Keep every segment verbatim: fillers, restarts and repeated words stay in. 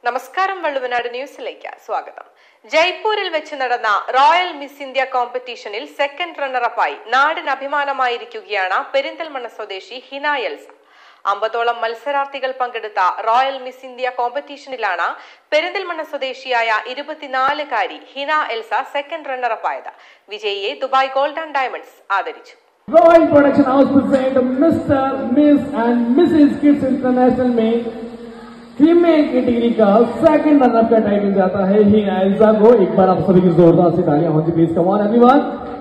നമസ്കാരം വള്ളുവനാട് ന്യൂസിലേക്ക് സ്വാഗതം. ജയ്പൂരിൽ വെച്ച് നടന്ന റോയൽ മിസ് ഇന്ത്യ കോമ്പറ്റീഷനിൽ സെക്കൻഡ് റണ്ണറപ്പായി നാടിന് അഭിമാനമായിരിക്കുകയാണ് പെരിന്തൽമണ്ണ സ്വദേശി ഹിന എൽസ. അമ്പതോളം മത്സരാർത്ഥികൾ പങ്കെടുത്ത റോയൽ മിസ് ഇന്ത്യ കോമ്പറ്റീഷനിലാണ് പെരിന്തൽമണ്ണ സ്വദേശിയായ ഇരുപത്തിനാലുകാരി ഹിന എൽസ സെക്കൻഡ് റണ്ണറപ്പായത്. വിജയിയെ ദുബായ് ഗോൾഡ് ആൻഡ് ഡയമണ്ട്സ് ആദരിച്ചു. Royal Production House present Mister, Miss and Missus Kids International में फीमेल कैटेगरी का सेकंड रनर का टाइटल जाता है हिना एल्सा को. एक बार आप सभी की जोरदार से तालियां होंगी प्लीज. Come on everyone.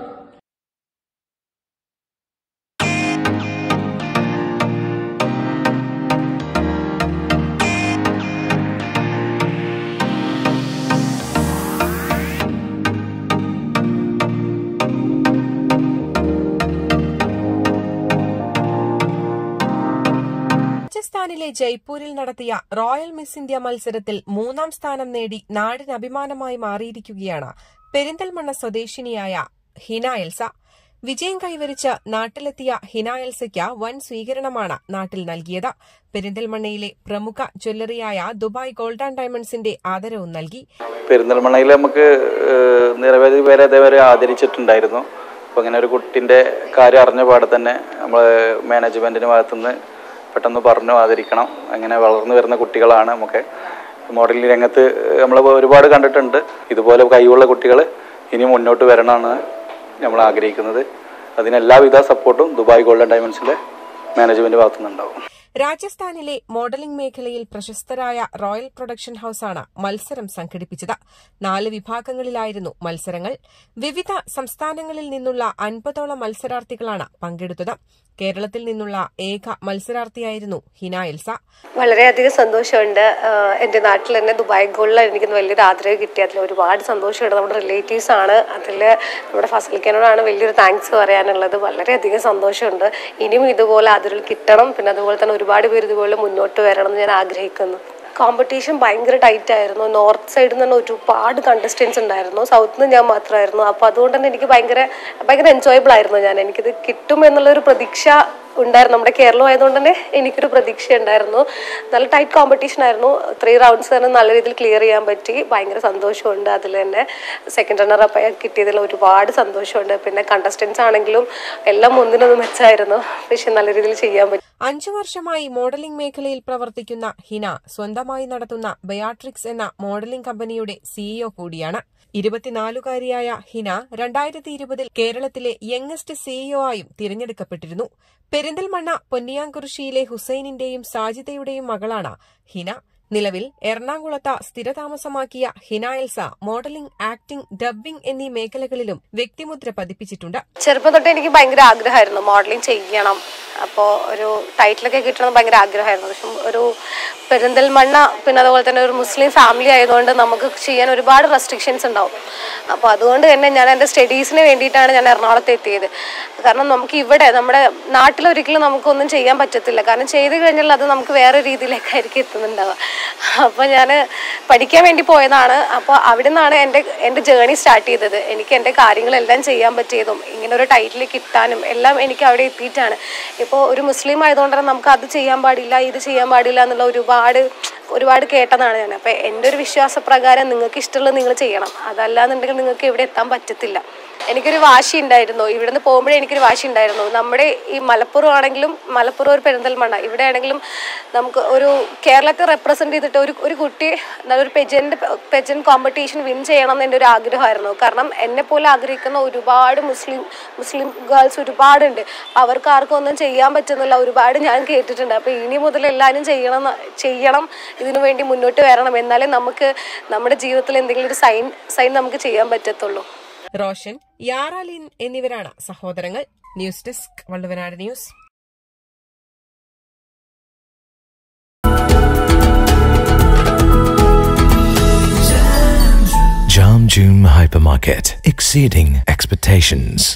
രാജസ്ഥാനിലെ ജയ്പൂരിൽ നടത്തിയ റോയൽ മിസ് ഇന്ത്യ മത്സരത്തിൽ മൂന്നാം സ്ഥാനം നേടി നാടിന് അഭിമാനമായി മാറിയിരിക്കുകയാണ് പെരിന്തൽമണ്ണ സ്വദേശിനിയായ ഹിന എൽസ. വിജയം കൈവരിച്ച് നാട്ടിലെത്തിയ ഹിന എൽസയ്ക്ക് വൻ സ്വീകരണമാണ് നാട്ടിൽ നൽകിയത്. പെരിന്തൽമണ്ണയിലെ പ്രമുഖ ജ്വല്ലറിയായ ദുബായ് ഗോൾഡ് ആൻഡ് ഡയമണ്ട്സിന്റെ ആദരവും നൽകി. പെരിന്തൽമണ്ണയിൽ നമുക്ക് നിരവധി പേരെ അതേവരെ ആദരിച്ചിട്ടുണ്ടായിരുന്നു. അപ്പോൾ അങ്ങനെ ഒരു കുട്ടിന്റെ കാര്യം അറിഞ്ഞ പാടെ തന്നെ നമ്മൾ മാനേജ്മെന്റിന്റെ ഭാഗത്തുനിന്ന് പെട്ടെന്ന് പറഞ്ഞു ആദരിക്കണം. അങ്ങനെ വളർന്നു വരുന്ന കുട്ടികളാണ്. നമുക്ക് മോഡലിംഗ് രംഗത്ത് നമ്മൾ ഒരുപാട് കണ്ടിട്ടുണ്ട്. ഇതുപോലെ കഴിവുള്ള കുട്ടികൾ ഇനി മുന്നോട്ട് വരണമെന്ന് നമ്മൾ ആഗ്രഹിക്കുന്നത്. അതിന് എല്ലാവിധ സപ്പോർട്ടും ദുബായ് ഗോൾഡ് ആൻഡ് ഡയമണ്ട്സിലെ മാനേജ്മെന്റ് ഭാഗത്തുനിന്നുണ്ടാവും. രാജസ്ഥാനിലെ മോഡലിംഗ് മേഖലയിൽ പ്രശസ്തരായ റോയൽ പ്രൊഡക്ഷൻ ഹൌസാണ് മത്സരം സംഘടിപ്പിച്ചത്. നാല് വിഭാഗങ്ങളിലായിരുന്നു മത്സരങ്ങൾ. വിവിധ സംസ്ഥാനങ്ങളിൽ നിന്നുള്ള അൻപതോളം മത്സരാർത്ഥികളാണ് പങ്കെടുത്തത്. കേരളത്തിൽ നിന്നുള്ള ഏക മത്സരാർത്ഥിയായിരുന്നു ഹിന എൽസ. വളരെയധികം സന്തോഷമുണ്ട്. എന്റെ നാട്ടിൽ തന്നെ ദുബായ് ഗോൾഡിൽ എനിക്ക് വലിയൊരു ആദരവ് കിട്ടി. അതിൽ ഒരുപാട് സന്തോഷമുണ്ട്. നമ്മുടെ റിലേറ്റീവ്സ് ആണ്. അതിൽ നമ്മുടെ ഫസലിക്കാനോടാണ് വലിയൊരു താങ്ക്സ് പറയാനുള്ളത്. വളരെയധികം സന്തോഷമുണ്ട്. ഇനിയും ഇതുപോലെ ആദരവ് കിട്ടണം. പിന്നെ അതുപോലെ തന്നെ ഒരുപാട് പേര് ഇതുപോലെ മുന്നോട്ട് വരണം എന്ന് ഞാൻ ആഗ്രഹിക്കുന്നു. കോമ്പറ്റീഷൻ ഭയങ്കര ടൈറ്റ് ആയിരുന്നു. നോർത്ത് സൈഡിൽ നിന്ന് ഒരുപാട് കണ്ടസ്റ്റൻസ് ഉണ്ടായിരുന്നു. സൗത്തിൽ നിന്ന് ഞാൻ മാത്രമായിരുന്നു. അപ്പോൾ അതുകൊണ്ട് തന്നെ എനിക്ക് ഭയങ്കര ഭയങ്കര എൻജോയബിൾ ആയിരുന്നു. ഞാൻ എനിക്കിത് കിട്ടും എന്നുള്ളൊരു പ്രതീക്ഷ ഉണ്ടായിരുന്നു. നമ്മുടെ കേരളം ആയതുകൊണ്ട് തന്നെ എനിക്കൊരു പ്രതീക്ഷ ഉണ്ടായിരുന്നു. നല്ല ടൈറ്റ് കോമ്പറ്റീഷൻ ആയിരുന്നു. ത്രീ റൗണ്ട്സ് തന്നെ നല്ല രീതിയിൽ ക്ലിയർ ചെയ്യാൻ പറ്റി. ഭയങ്കര സന്തോഷമുണ്ട്. അതിൽ തന്നെ സെക്കൻഡ് റണ്ണർ അപ്പ് കിട്ടിയതിൽ ഒരുപാട് സന്തോഷമുണ്ട്. പിന്നെ കണ്ടസ്റ്റൻസ് ആണെങ്കിലും എല്ലാം ഒന്നിനൊന്നും മെച്ചായിരുന്നു. പക്ഷെ നല്ല രീതിയിൽ ചെയ്യാൻ പറ്റി. അഞ്ചു വർഷമായി മോഡലിംഗ് മേഖലയിൽ പ്രവർത്തിക്കുന്ന ഹിന സ്വന്തമായി നടത്തുന്ന ബയാട്രിക്സ് എന്ന മോഡലിംഗ് കമ്പനിയുടെ സിഇഒ കൂടിയാണ്. ഇരുപത്തിനാലുകാരിയായ ഹിന രണ്ടായിരത്തി ഇരുപതിൽ കേരളത്തിലെ യങ്ങസ്റ്റ് സിഇഒ ആയും തിരഞ്ഞെടുക്കപ്പെട്ടിരുന്നു. പെരിന്തൽമണ്ണ പൊന്നിയാംകുറിശ്ശിയിലെ ഹുസൈനിന്റെയും സാജിദയുടെയും മകളാണ് ഹിന. നിലവിൽ എറണാകുളത്ത് സ്ഥിരതാമസമാക്കിയ Hina Elsa modelling, acting, dubbing എന്നീ മേഖലകളിലും വ്യക്തിമുദ്ര പതിപ്പിച്ചിട്ടുണ്ട്. ചെറുപ്പം തൊട്ട് എനിക്ക് ഭയങ്കര ആഗ്രഹമായിരുന്നു മോഡലിംഗ് ചെയ്യണം. അപ്പോൾ ഒരു ടൈറ്റിലൊക്കെ കിട്ടണമെന്ന് ഭയങ്കര ആഗ്രഹമായിരുന്നു. പക്ഷെ ഒരു പെരിന്തൽമണ്ണ പിന്നെ അതുപോലെ തന്നെ ഒരു മുസ്ലിം ഫാമിലി ആയതുകൊണ്ട് നമുക്ക് ചെയ്യാൻ ഒരുപാട് റെസ്ട്രിക്ഷൻസ് ഉണ്ടാവും. അപ്പോൾ അതുകൊണ്ട് തന്നെ ഞാൻ എൻ്റെ സ്റ്റഡീസിന് വേണ്ടിയിട്ടാണ് ഞാൻ എറണാകുളത്ത് എത്തിയത്. കാരണം നമുക്ക് ഇവിടെ നമ്മുടെ നാട്ടിലൊരിക്കലും നമുക്കൊന്നും ചെയ്യാൻ പറ്റത്തില്ല. കാരണം ചെയ്ത് കഴിഞ്ഞാൽ അത് നമുക്ക് വേറെ രീതിയിലേക്കായിരിക്കും എത്തുന്നുണ്ടാവുക. അപ്പോൾ ഞാൻ പഠിക്കാൻ വേണ്ടി പോയതാണ്. അപ്പോൾ അവിടെ നിന്നാണ് എൻ്റെ എൻ്റെ ജേർണി സ്റ്റാർട്ട് ചെയ്തത്. എനിക്ക് എൻ്റെ കാര്യങ്ങളെല്ലാം ചെയ്യാൻ പറ്റിയതും ഇങ്ങനെ ഒരു ടൈറ്റിൽ കിട്ടാനും എല്ലാം എനിക്ക് അവിടെ എത്തിയിട്ടാണ്. ഇപ്പോൾ ഒരു മുസ്ലിം ആയതുകൊണ്ട് തന്നെ നമുക്ക് അത് ചെയ്യാൻ പാടില്ല, ഇത് ചെയ്യാൻ പാടില്ല എന്നുള്ള ഒരുപാട് ഒരുപാട് കേട്ടതാണ് ഞാൻ. അപ്പോൾ എൻ്റെ ഒരു വിശ്വാസപ്രകാരം നിങ്ങൾക്ക് ഇഷ്ടമുള്ളത് നിങ്ങൾ ചെയ്യണം. അതല്ലാന്നുണ്ടെങ്കിൽ നിങ്ങൾക്ക് ഇവിടെ എത്താൻ പറ്റത്തില്ല. എനിക്കൊരു വാശി ഉണ്ടായിരുന്നു. ഇവിടെ നിന്ന് പോകുമ്പോഴേ എനിക്കൊരു വാശി ഉണ്ടായിരുന്നു. നമ്മുടെ ഈ മലപ്പുറം ആണെങ്കിലും മലപ്പുറം ഒരു പെരിന്തൽമണ്ണ ഇവിടെ ആണെങ്കിലും നമുക്ക് ഒരു കേരളത്തെ റെപ്രസെൻറ്റ് ചെയ്തിട്ട് ഒരു ഒരു കുട്ടി നല്ലൊരു പെജൻ്റ് പെജൻ കോമ്പറ്റീഷൻ വിൻ ചെയ്യണം എന്ന് എൻ്റെ ഒരു ആഗ്രഹമായിരുന്നു. കാരണം എന്നെപ്പോലെ ആഗ്രഹിക്കുന്ന ഒരുപാട് മുസ്ലിം മുസ്ലിം ഗേൾസ് ഒരുപാടുണ്ട്. അവർക്ക് ആർക്കും ഒന്നും ചെയ്യാൻ പറ്റുന്നില്ല. ഒരുപാട് ഞാൻ കേട്ടിട്ടുണ്ട്. അപ്പോൾ ഇനി മുതൽ എല്ലാവരും ചെയ്യണം ചെയ്യണം ഇതിനു വേണ്ടി മുന്നോട്ട് വരണം. എന്നാലേ നമുക്ക് നമ്മുടെ ജീവിതത്തിൽ എന്തെങ്കിലും ഒരു സൈൻ സൈൻ നമുക്ക് ചെയ്യാൻ പറ്റത്തുള്ളൂ. റോഷൻ, യാറാലിൻ എന്നിവരാണ് സഹോദരങ്ങൾ. News desk Valluvanad news. Jam June Hypermarket, exceeding expectations.